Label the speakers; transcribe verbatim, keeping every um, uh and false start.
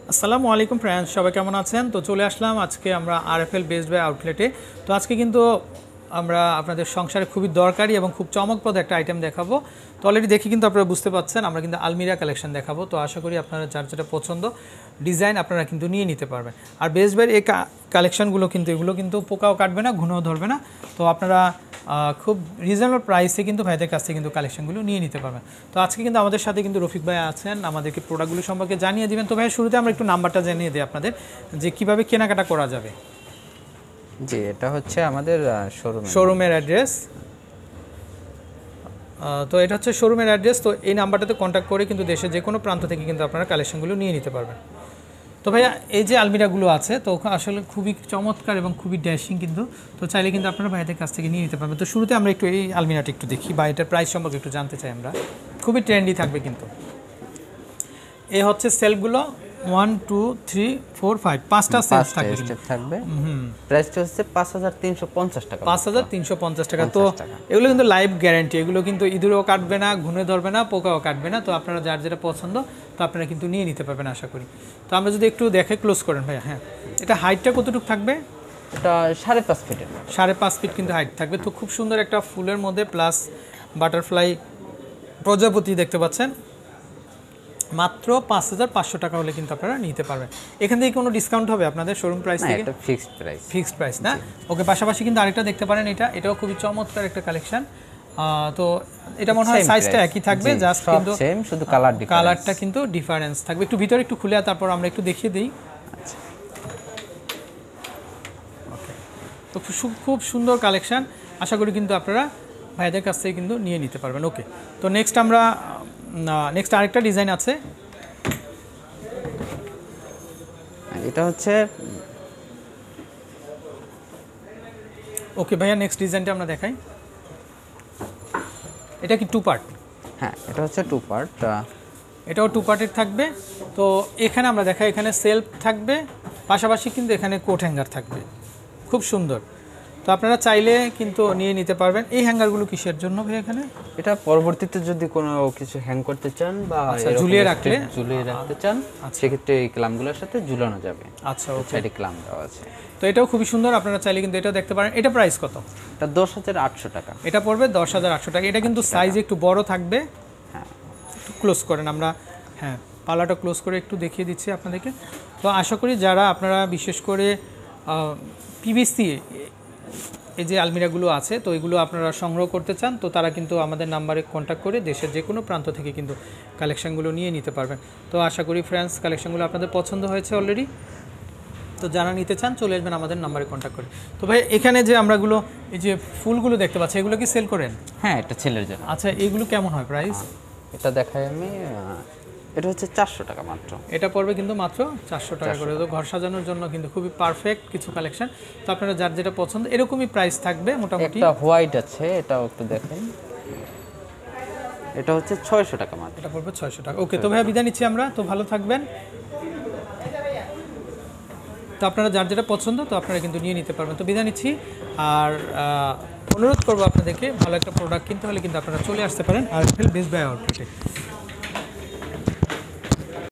Speaker 1: আসসালামু আলাইকুম ফ্রেন্ডস, সবাই কেমন আছেন? তো চলে আসলাম আজকে আমরা আরএফএল বেসড বাই আউটলেটে। তো আজকে কিন্তু আমরা আপনাদের সংসারে খুবই দরকারি এবং খুব চমকপ্রদ একটা আইটেম দেখাবো। তো অলরেডি দেখি কিন্তু আপনারা বুঝতে পাচ্ছেন আমরা কিন্তু আলমিরা কালেকশন দেখাবো। তো আশা করি আপনারা যার যেটা পছন্দ ডিজাইন আপনারা কিন্তু নিয়ে নিতে পারবেন। আর বেসড বাইয়ের এই কালেকশনগুলো কিন্তু এগুলো কিন্তু পোকাও কাটবে না, ঘুণও ধরবে না। তো আপনারা খুব রিজনেবল প্রাইসে কিন্তু ভাইদের কাছ থেকে কিন্তু কালেকশনগুলো নিয়ে নিতে পারবেন। তো আজকে কিন্তু আমাদের সাথে কিন্তু রফিক ভাই আছেন, আমাদেরকে প্রোডাক্টগুলো সম্পর্কে জানিয়ে দিবেন। তো ভাই শুরুতে আমরা একটু নাম্বারটা জানিয়ে দিই আপনাদের যে কিভাবে কেনাকাটা করা যাবে।
Speaker 2: জি, এটা হচ্ছে আমাদের শোরুম
Speaker 1: শোরুমের অ্যাড্রেস। তো এটা হচ্ছে শোরুমের অ্যাড্রেস। তো এই নাম্বারটাতে কন্ট্যাক্ট করে কিন্তু দেশের যে কোনো প্রান্ত থেকে কিন্তু আপনারা কালেকশনগুলো নিয়ে নিতে পারবেন। তো ভাইয়া এই যে আলমিরাগুলো আছে তো আসলে খুবই চমৎকার এবং খুবই ড্যাশিং কিন্তু। তো চাইলে কিন্তু আপনারা ভাইদের কাছ থেকে নিয়ে নিতে পারবেন। তো শুরুতে আমরা একটু এই আলমিরাটা একটু দেখি বা এটার প্রাইস সম্পর্কে একটু জানতে চাই আমরা। খুবই ট্রেন্ডি থাকবে কিন্তু। এই হচ্ছে সেলফগুলো one two three four five পাঁচটা সেলফ থাকবে
Speaker 2: থাকবে প্রাইসটা হচ্ছে পাঁচ হাজার তিনশো পঞ্চাশ টাকা
Speaker 1: পাঁচ হাজার তিনশো পঞ্চাশ টাকা। তো এগুলো কিন্তু লাইফ গ্যারান্টি, এগুলো কিন্তু ইঁদুরও কাটবে না, ঘুনে ধরবে না, পোকাও কাটবে না। তো আপনারা যার যেটা পছন্দ তো আপনারা কিন্তু নিয়ে নিতে পারবেন আশা করি। তো আমরা যদি একটু দেখে ক্লোজ করেন ভাইয়া। হ্যাঁ, এটা হাইটটা কতটুকু থাকবে?
Speaker 2: এটা সাড়ে পাঁচ ফিটের
Speaker 1: সাড়ে পাঁচ ফিট কিন্তু হাইট থাকবে। তো খুব সুন্দর একটা ফুলের মধ্যে প্লাস বাটারফ্লাই প্রজাপতি দেখতে পাচ্ছেন। মাত্র পাঁচ হাজার পাঁচশো টাকা হলে কিন্তু আপনারা নিতে পারবেন। এখান থেকে কোনো ডিসকাউন্ট হবে আপনাদের শোরুম প্রাইস থেকে?
Speaker 2: এটা ফিক্সড প্রাইস।
Speaker 1: ফিক্সড প্রাইস না? ওকে। পাশাপাশি কিন্তু আরেকটা দেখতে পারেন, এটা এটাও খুবই চমৎকার একটা কালেকশন। তো এটা মনে হয় সাইজটা একই থাকবে, জাস্ট কিন্তু
Speaker 2: সেম, শুধু কালার ডিফারেন্স,
Speaker 1: কালারটা কিন্তু ডিফারেন্স থাকবে। একটু ভিতরে একটু খুলে তারপর আমরা একটু দেখিয়ে দিই।
Speaker 2: আচ্ছা,
Speaker 1: ওকে। তো খুব সুন্দর কালেকশন, আশা করি কিন্তু আপনারা ভাইদের কাছ থেকে কিন্তু নিয়ে নিতে পারবেন। ওকে। তো নেক্সট আমরা নেক্সট আরেকটা ডিজাইন আছে।
Speaker 2: এটা হচ্ছে
Speaker 1: ওকে ভাইয়া, নেক্সট ডিজাইনটা আমরা দেখাই। এটা কি টু পার্ট?
Speaker 2: হ্যাঁ, এটা হচ্ছে টু পার্ট।
Speaker 1: এটাও টু পার্টের থাকবে। তো এখানে আমরা দেখাই, এখানে সেলফ থাকবে, পাশাপাশি কিন্তু এখানে কোট হ্যাঙ্গার থাকবে। খুব সুন্দর। তো আপনারা চাইলে কিন্তু নিয়ে নিতে পারবেন। এই হ্যাঙ্গারগুলো কিসের জন্য ভাই এখানে?
Speaker 2: এটা পরবর্তীতে যদি কোনো কিছু হ্যাং করতে চান বা
Speaker 1: ঝুলিয়ে রাখলে
Speaker 2: ঝুলিয়ে রাখতে চান সেক্ষেত্রে এই ক্লামগুলোর সাথে ঝুলানো যাবে।
Speaker 1: আচ্ছা, ওকে।
Speaker 2: এটা ক্লাম দেওয়া আছে।
Speaker 1: তো এটাও খুবই সুন্দর, আপনারা চাইলে কিন্তু এটাও দেখতে পারেন। এটা প্রাইস কত?
Speaker 2: এটা দশ হাজার আটশো টাকা।
Speaker 1: এটা পড়বে দশ হাজার আটশো টাকা। এটা কিন্তু সাইজ একটু বড় থাকবে।
Speaker 2: হ্যাঁ,
Speaker 1: একটু ক্লোজ করেন আমরা। হ্যাঁ, পালাটা ক্লোজ করে একটু দেখিয়ে দিচ্ছি আপনাদেরকে। তো আশা করি যারা আপনারা বিশেষ করে পিভিসি এই যে আলমিরাগুলো আছে তো এগুলো আপনারা সংগ্রহ করতে চান তো তারা কিন্তু আমাদের নাম্বারে কন্ট্যাক্ট করে দেশের যে কোনো প্রান্ত থেকে কিন্তু কালেকশনগুলো নিয়ে নিতে পারবেন। তো আশা করি ফ্রেন্ডস কালেকশনগুলো আপনাদের পছন্দ হয়েছে অলরেডি। তো যারা নিতে চান চলে আসবেন আমাদের নাম্বারে কন্ট্যাক্ট করে। তো ভাই এখানে যে আমরাগুলো এই যে ফুলগুলো দেখতে পাচ্ছি এগুলো কি সেল করেন?
Speaker 2: হ্যাঁ, এটা ছেলের জন্য।
Speaker 1: আচ্ছা, এগুলো কেমন হয় প্রাইস?
Speaker 2: এটা দেখাই আমি। এটা হচ্ছে চারশো টাকা মাত্র।
Speaker 1: এটা পড়বে কিন্তু মাত্র চারশো টাকা করে। তো ঘর সাজানোর জন্য কিন্তু খুবই পারফেক্ট কিছু কালেকশন। তো আপনারা যার যেটা পছন্দ এরকমই প্রাইস থাকবে মোটামুটি।
Speaker 2: একটা হোয়াইট আছে, এটাও একটু দেখেন। এটা হচ্ছে ছয়শো টাকা মাত্র।
Speaker 1: এটা পড়বে ছয়শো টাকা। ওকে। তো ভাইয়া বিদায় নিচ্ছি আমরা। তো ভালো থাকবেন। তো আপনারা যার যেটা পছন্দ তো আপনারা কিন্তু নিয়ে নিতে পারবেন। তো বিদায় নিচ্ছি। আর অনুরোধ করবো আপনাদেরকে ভালো একটা প্রোডাক্ট কিনতে হলে কিন্তু আপনারা চলে আসতে পারেন আরএফএল বেসড বাই আউটলেটে।